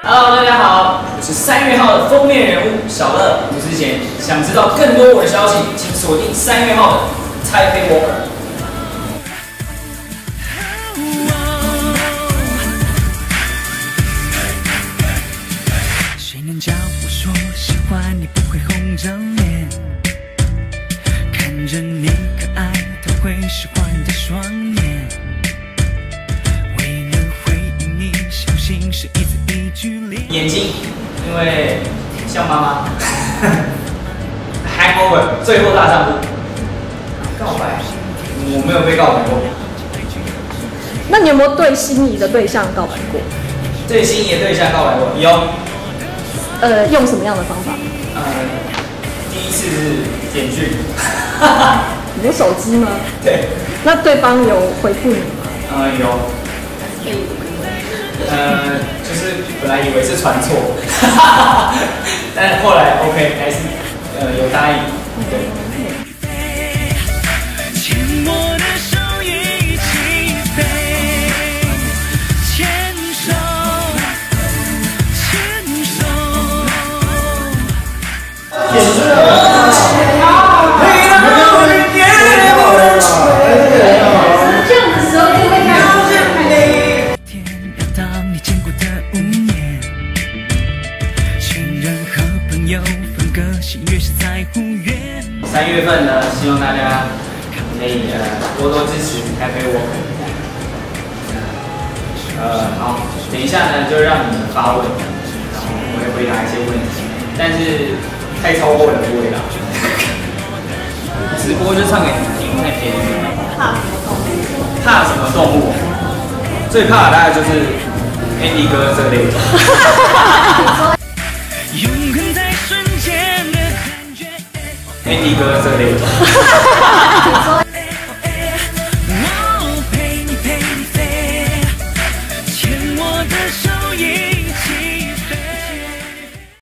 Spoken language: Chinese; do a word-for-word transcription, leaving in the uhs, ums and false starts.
Hello， 大家好，我是三月号的封面人物小乐吴之贤。想知道更多我的消息，请锁定三月号的台北 Walker。 谁能叫我说喜欢你不会红着脸？看着你可爱，他会使唤的双眼。为了回应你，小心是一字一句练。 眼睛，因为像妈妈。Hangover 最后大丈夫。告白，我没有被告白过。 那你有没有对心仪的对象告白过？ 对心仪的对象告白过，有。 呃，用什么样的方法？ 呃，第一次是简讯。 你用手机吗？ 对。 那对方有回复你吗？ 呃，有。呃，就是本来以为是传错，但后来 OK 还是呃有答应。对。 牵我的手一起飞，牵手，牵手。 也是。 分个喜悦是在乎缘。 三月份呢，希望大家可以呃多多支持台北 Walker。呃，好，等一下呢就让你们发问，然后我会回答一些问题，但是太超过了不会啦。直播就唱给你们听，太便宜了。怕怕什么动物？最怕的大概就是 Andy 哥这类的。 永恒在瞬间的感觉。 Andy 哥这类的。